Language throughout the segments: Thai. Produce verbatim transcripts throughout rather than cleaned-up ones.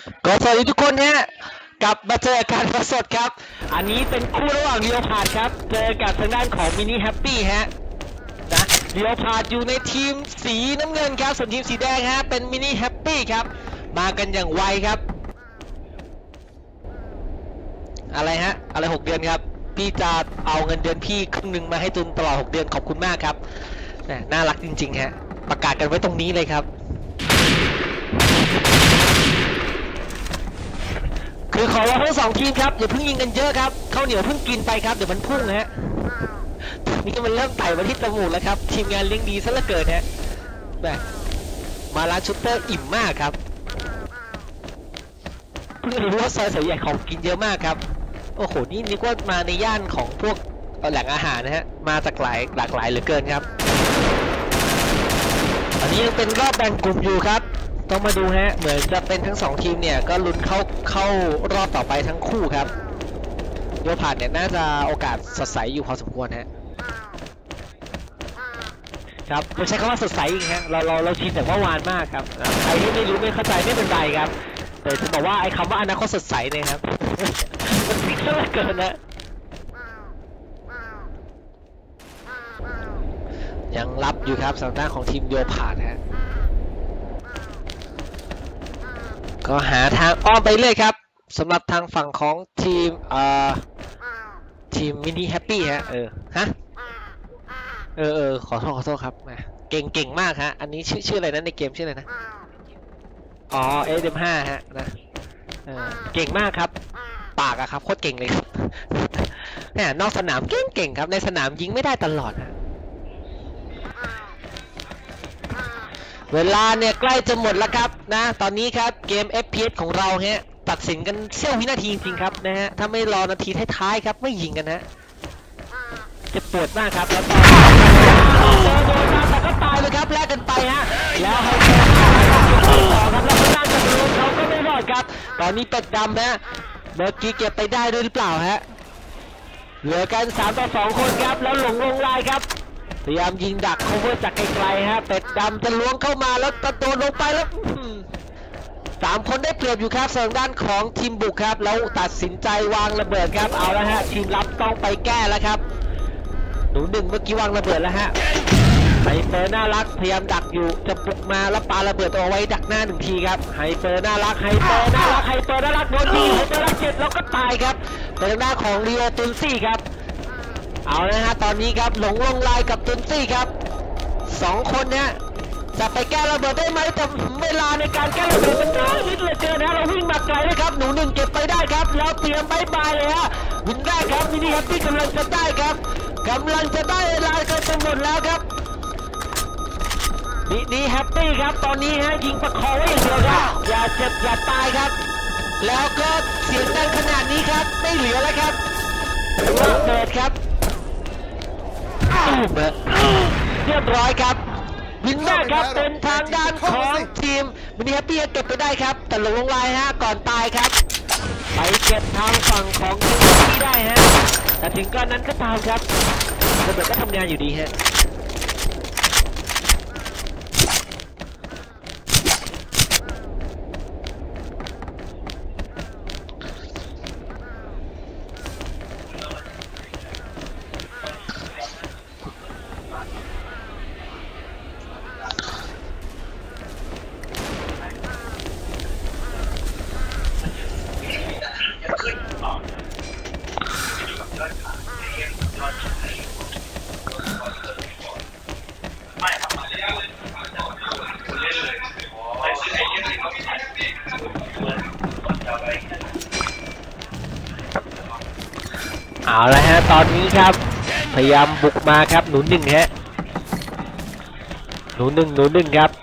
ก็สวัสดีทุกคนฮะกลับมาเจอการประสดครับอันนี้เป็นคู่ระหว่างเรียวพาดครับเจอกับทางด้านของมินิแฮปปี้ฮะนะเรียวพาดอยู่ในทีมสีน้ำเงินครับส่วนทีมสีแดงฮะเป็นมินิแฮปปี้ครับมากันอย่างไวครับอะไรฮะอะไรหกเดือนครับพี่จะเอาเงินเดือนพี่ครึ่งหนึ่งมาให้ตุนตลอดหกเดือนขอบคุณมากครับน่ารักจริงๆฮะประกาศกันไว้ตรงนี้เลยครับคือขอร้องทั้งสองทีมครับอย่าเพิ่งยิงกันเยอะครับข้าวเหนียวเพิ่งกินไปครับเดี๋ยวมันพุ่งฮะนี่มันเริ่มไต่มาที่จมูกแล้วครับทีมงานเลี้ยงดีซะเหลือเกินฮะแบบมาร้านชุปเปอร์อิ่มมากครับเพิ่งรู้ว่าซอยสายใหญ่ของกินเยอะมากครับโอ้โหนี่นึกว่ามาในย่านของพวกแหล่งอาหารนะฮะมาจากหลายหลากหลายเหลือเกินครับอันนี้ยังเป็นรอบแบ่งกลุ่มอยู่ครับต้องมาดูฮะเหมือนจะเป็นทั้งสองทีมเนี่ยก็ลุ้นเข้าเข้ารอบต่อไปทั้งคู่ครับโยผ่านเนี่ยน่าจะโอกาสสดใสอยู่พอสมควรฮะครับไม่ใช่คำว่าสดใสอีกฮะเราเราเราชินแต่ว่าวานมากครับใครที่ไม่รู้ไม่เข้าใจไม่เป็นไรครับแต่จะบอกว่าไอ้คำว่าอนาคตสดใสเนี่ยครับมันฟิกซะเหลือเกินนะยังรับอยู่ครับสำหรับด้านของทีมโยผ่านฮะก็หาทางอ้อมไปเลยครับสำหรับทางฝั่งของทีมเอ่อทีมมินิแฮปปี้ฮะเออฮะเออเออขอโทษขอโทษครับเก่งเก่งมากฮะอันนี้ชื่อชื่ออะไรนะในเกมชื่ออะไรนะอ๋อเอเดมห้าฮะนะเออเก่งมากครับปากอะครับโคตรเก่งเลยครับเนี่ยนอกสนามเก่งเก่งครับในสนามยิงไม่ได้ตลอดฮะเวลาเนี่ยใกล้จะหมดแล้วครับนะตอนนี้ครับเกม เอฟ พี เอส ของเราฮะตัดสินกันเสี้ยววินาทีจริงๆครับนะฮะถ้าไม่รอนาทีท้ายๆครับไม่ยิงกันฮะจะปวดมากครับแล้วต่อโดนมาแต่ก็ตายเลยครับแลกกันไปฮะแล้วให้ต่อครับแล้วก็น่าจะโดนเขาก็ไม่รอดครับตอนนี้เป็ดดำนะเมื่อกี้เก็บไปได้ด้วยหรือเปล่าฮะเหลือกันสามต่อสองคนครับแล้วหลงลงลายครับพยายามยิงดัก cover จากไกลๆฮะเป็ดดำจะล้วงเข้ามาแล้วกระโดดลงไปแล้วสามคนได้เปรียบอยู่ครับส่วนด้านของทีมบุกครับแล้วตัดสินใจวางระเบิดครับเอาแล้วฮะทีมรับต้องไปแก้แล้วครับหนูหนึ่งเมื่อกี้วางระเบิดแล้วฮะไฮเปอร์น่ารักพยายามดักอยู่จะปลุกมาแล้วปาระเบิดเอาไว้ดักหน้าหนึ่งทีครับไฮเปอร์น่ารักไฮเปอร์น่ารักไฮเปอร์น่ารักโดนทีไฮเปอร์น่ารักเจ็บแล้วก็ตายครับแต่ทางด้านของลีโอตุนซี่ครับเอานะฮะตอนนี้ครับหลงลงลายกับตุนซี่ครับสองคนเนี่ยจะไปแก้ระเบิดได้ไหมแต่เวลาในการแก้ระเบิดมันน้อยนิดเหลือเกินนะเราวิ่งมาไกลเลยครับหนูหนึ่งเก็บไปได้ครับแล้วเตรียมบายบายเลยฮะวินได้ครับมินิแฮปปี้กำลังจะได้ครับกำลังจะได้เวลาเกินจะหมดแล้วครับมินิแฮปปี้ครับตอนนี้ฮะยิงประคองไว้อย่างเดียวครับอย่าเจ็บอย่าตายครับแล้วก็เสียงดังขนาดนี้ครับไม่เหลือแล้วครับระเบิดครับเรียบร้อยครับวินเนอร์ครับเป็นทางด้านของทีมมินิแฮปปี้เก็บไปได้ครับแต่ลงลงลายฮะก่อนตายครับไปเก็บทางฝั่งของทีมที่ได้ฮะแต่ถึงก้อนนั้นก็ตามครับระเบิดก็ทำงานอยู่ดีฮะเอาละฮะตอนนี้ครับพยายามบุกมาครับหนูหนึ่งฮะหนูหนึ่งหนูหนึ่งครับ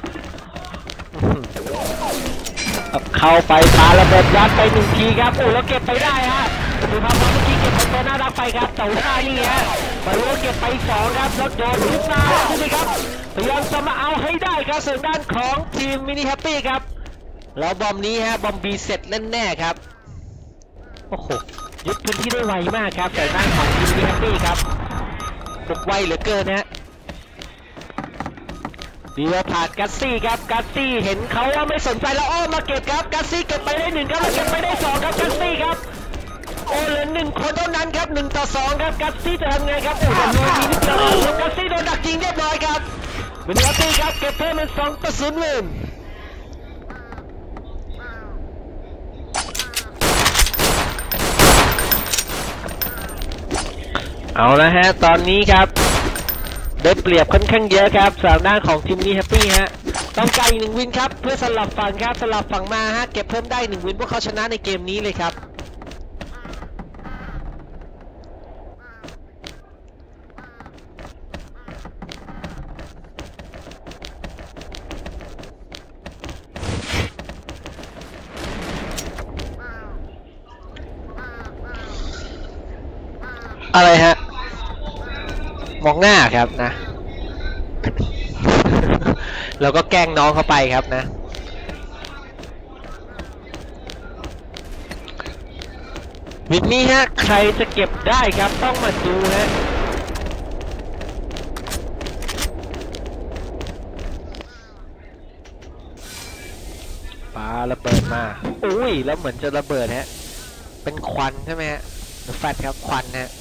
เข้าไปปาระเบิดยัดไปหนึ่งทีครับโอ้แล้วเก็บไปได้ฮะดูครับเมื่อกี้เก็บไปตัวน่ารักไปครับแต่ว่านี่ฮะมาดูเก็บไปสองครับแล้วโดนขึ้นมาดูดิครับพยายามจะมาเอาให้ได้ครับส่วนด้านของทีมมินิแฮปปี้ครับแล้วบอมนี้ฮะบอมบีเสร็จแน่ๆครับโอ้โหยึดพื้นที่ได้ไวมากครับแต่ด้านของทีมมินิแฮปปี้ครับบุกไวเหลือเกินนะฮะเดียวผ่านกัสซี่ครับกัสซี่เห็นเขาว่าไม่สนใจแล้วอ้อมาเก็บครับกัสซี่เก็บไปได้หนึ่งครับแล้วเก็บไปได้สองครับกัสซี่ครับโอ้เหลือหนึ่งคนเท่านั้นครับหนึ่งต่อสองครับกัสซี่จะทำไงครับโอ้โหโดนยิงนิดเดียวแล้วกัสซี่โดนดักยิงเรียบร้อยครับเป็นกัสซี่ครับเก็บเพิ่มเป็นสองต่อศูนย์วินเอาละฮะตอนนี้ครับได้เปรียบค่อนข้างเยอะครับสามด้านของทีมนี้แฮปปี้ฮะต้องการอีกหนึ่งวินครับเพื่อสลับฝั่งครับสลับฝั่งมาฮะเก็บเพิ่มได้หนึ่งวินพวกเขาชนะในเกมนี้เลยครับอะไรฮะมองหน้าครับนะ เราก็แกล้งน้องเข้าไปครับนะวินนี้ฮะใครจะเก็บได้ครับต้องมาดูฮะปาระเบิดมาอุ้ยแล้วเหมือนจะระเบิดฮะเป็นควันใช่ไหมฮะแฟลชครับควันฮะ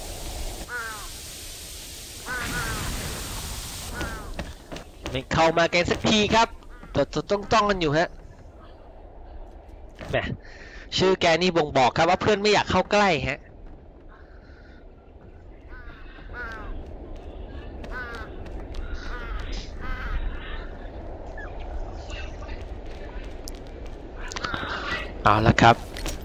ไม่เข้ามาแกนสักทีครับแต่ต้องจ้องกันอยู่ฮะแหมชื่อแกนี่บ่งบอกครับว่าเพื่อนไม่อยากเข้าใกล้ฮะเอาละครับ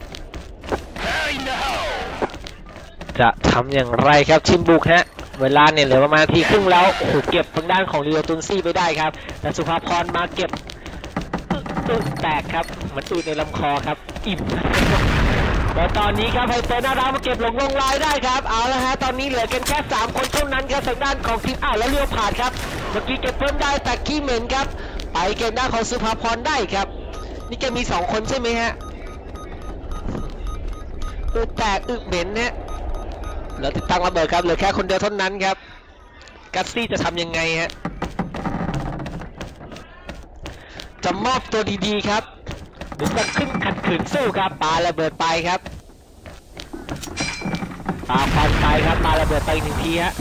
จะทำอย่างไรครับทีมบุกฮะเวลาเนี่ยเหลือประมาณทีครึ่งแล้วโอ้โหเก็บทางด้านของลีโอตุนซี่ไปได้ครับแต่สุภาพรมาเก็บอึ๊แตกครับมันตูดในลำคอครับอิ่มแต่ตอนนี้ครับไฮเปอร์น่ารักมาเก็บลงลงลายได้ครับเอาละฮะตอนนี้เหลือกันแค่สามคนเท่านั้นครับทางด้านของทีมอ้าวแล้วเลี้ยวผ่านครับเมื่อกี้เก็บเพิ่มได้แต่ขี้เหม็นครับไปเกมหน้าของสุภาพรได้ครับนี่แกมีสองคนใช่ไหมฮะอึแตกอึเหม็นฮะแล้วติดตั้งระเบิดครับเหลือแค่คนเดียวเท่านั้นครับกัสซี่จะทำยังไงฮะจะมอบตัวดีๆครับหรือจะขึ้นขัดขืนสู้ครับปาระเบิดไปครับปาควันไปครับปาระเบิดไปหนึ่งทีฮะ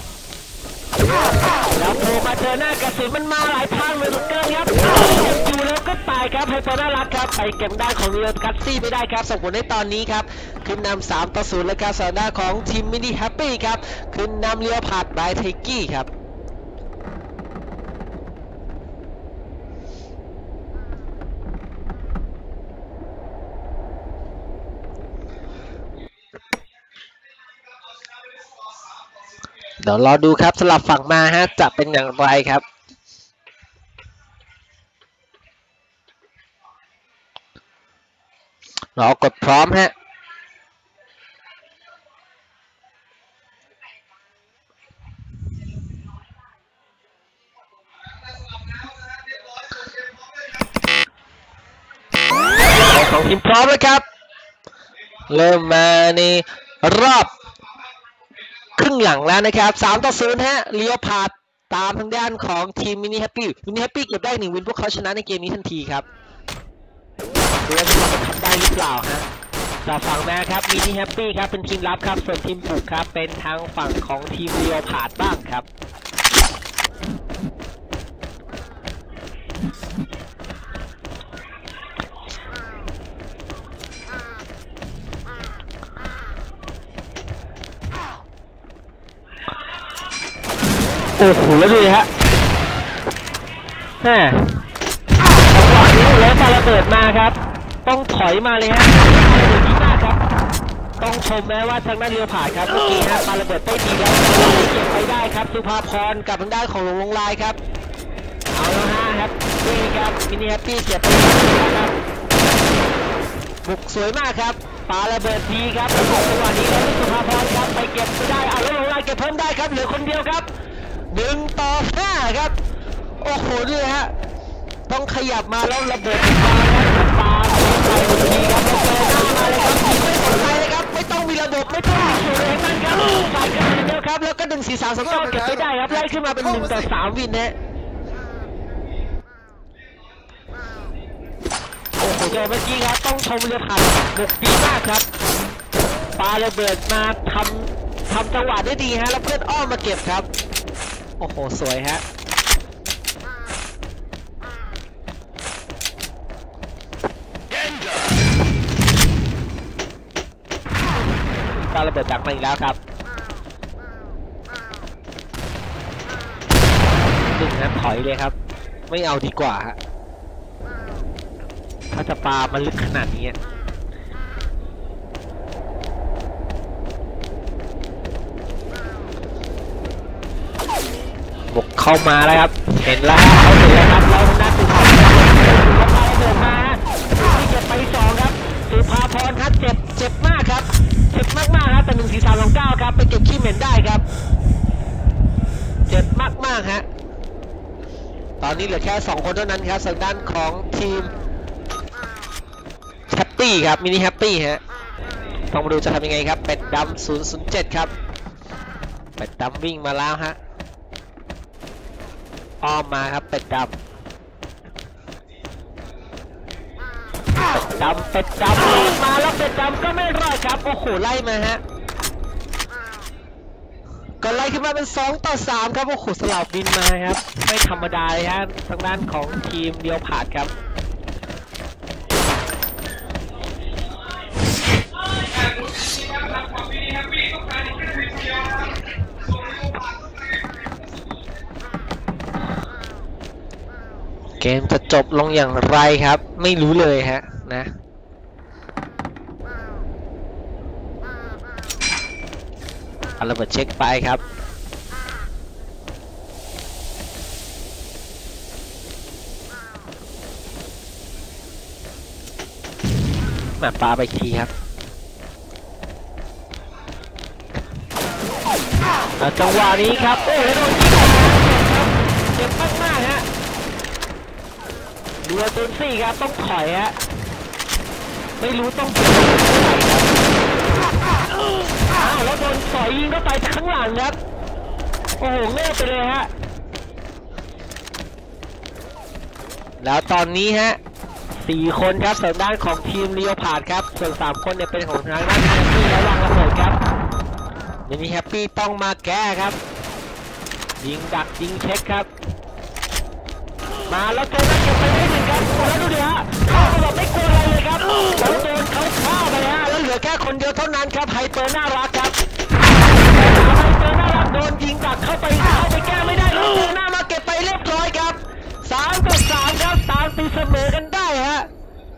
แล้วโผล่มาเจอหน้ากระสุนมันมาหลายทางเลยเกินครับอยู่แล้วก็ตายครับไฮเปอร์น่ารักครับไปเก็บด้านของเรือกัสซี่ไม่ได้ครับส่งผลให้ตอนนี้ครับขึ้นนำสามต่อศูนย์แล้วครับสำหรับด้านของทีมมินิแฮปปี้ครับขึ้นนำเรือผ่านบายไทกี้ครับเดี๋ยวรอดูครับสลับฝั่งมาฮะจะเป็นอย่างไรครับรอกดพร้อมฮะของทีมพร้อมแล้วครับเริ่มมาในรอบครึ่งหลังแล้วนะครับสามต่อศูนย์ฮะเลี้ยวผ่านตามทางด้านของทีมมินิแฮปปี้มินิแฮปปี้เก็บได้หนึ่งวินพวกเขาชนะในเกมนี้ทันทีครับดูว่าจะทำได้หรือเปล่าฮะจากฝั่งแม่ครับมินิแฮปปี้ครับเป็นทีมรับครับส่วนทีมบุกครับเป็นทางฝั่งของทีมเลี้ยวผ่านบ้างครับโอ้โหแล้วดูฮะแหมจังหวะนี้แล้วปาระเบิดมาครับต้องถอยมาเลยฮะดีมากครับต้องชมแม้ว่าทางด้านเรือผ่านครับเมื่อกี้ฮะปาระเบิดได้ดีแล้วเก็บไปได้ครับสุภาพรกับทางด้านของหลงลงลายครับเอาแล้วฮะครับนี่ครับมินิแฮปปี้เก็บไปครับบุกสวยมากครับปาระเบิดดีครับจังหวะนี้แล้วสุภาพรครับไปเก็บไม่ได้เอาแล้วลงลายเก็บเพิ่มได้ครับเหลือคนเดียวครับหนึ่งต่อห้าครับโอ้โหนี่ฮะต้องขยับมาแล้วระเบิดปาครับปาไปทีครับเจอหน้ามาเลยครับไม่สนใจเลยครับไม่ต้องมีระบบไม่ต้องมีสูตรอะไรนั่นครับใส่กันเดียวครับแล้วก็ดึงสี่สามสองเก็บไม่ได้ครับไล่ขึ้นมาเป็นหนึ่งต่อสามวินนะเกิดเมื่อกี้ครับต้องชมเรือผ่านบุกดีมากครับปาระเบิดมาทำทำจังหวะได้ดีฮะแล้วเพื่อนอ้อมมาเก็บครับโอ้โหสวยฮะปาระเบิดดักมาอีกแล้วครับดึงนั้นถอยเลยครับไม่เอาดีกว่าฮะถ้าจะปามันลึกขนาดนี้บุกเข้ามาแล้วครับเห็นแล้วเขาเห็นแล้วครับเราหน้าสุดท้ายแล้วปาระเบิดมาที่เก็บไปสองครับสุภาพรครับเจ็บเจ็บมากครับเจ็บมากๆครับแต่หนึ่งสี่สามสองเก้าครับไปเก็บขี้เหม็นได้ครับเจ็บมากๆฮะตอนนี้เหลือแค่สองคนเท่านั้นครับทางด้านของทีมแฮปปี้ครับมินิแฮปปี้ฮะต้องมาดูจะทำยังไงครับเป็ดดำศูนย์ศูนย์เจ็ดครับเป็ดดำวิ่งมาแล้วฮะอ้อมมาครับเป็ดดำเป็ดดำเป็ดดำมาแล้วเป็ดดำก็ไม่รอดครับโอ้โหไล่มาฮะก็ไล่ขึ้นมาเป็นสองต่อสามครับโอ้โหสลับบินมาครับไม่ธรรมดาเลยฮะทางด้านของทีมเดียวผ่านครับเกมจะจบลงอย่างไรครับไม่รู้เลยฮะนะเอาระเบิดเช็คไปครับมาปาไปทีครับจังหวะนี้ครับโอ้โหโดนยิงเจ็บมากๆฮะดูตัวสี่ครับต้องถอยฮะไม่รู้ต้องอ้าวแล้วโดนต่อยยิงเข้าไปจากข้างหลังครับโอ้โหเงียบไปเลยฮะแล้วตอนนี้ฮะสี่คนครับส่วนด้านของทีมเรียวพาดครับส่วนสามคนเนี่ยเป็นของทางด้านแฮปปี้และวางระเบิดครับมินิแฮปปี้ต้องมาแก้ครับยิงดักยิงเช็คครับมาแล้วโจนเก็บไปได้หนึ่งครับแล้วดูดิฮะเข้าไปแบบไม่กลัวอะไรเลยครับแล้วโดนเขาฆ่าไปฮะแล้วเหลือแค่คนเดียวเท่านั้นครับไฮเปอร์น่ารักครับไฮเปอร์น่ารักโดนยิงดักเข้าไปเข้าไปแก้ไม่ได้แล้วเจอหน้ามาเก็บไปเรียบร้อยครับสามต่อสามครับตามตีเสมอกันได้ฮะ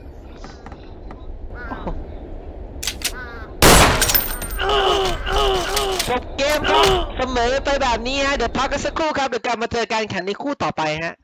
จบเกมครับเสมอไปแบบนี้ฮะเดี๋ยวพักกันสักครู่ครับเดี๋ยวกลับมาเจอกันแข่งในคู่ต่อไปฮะ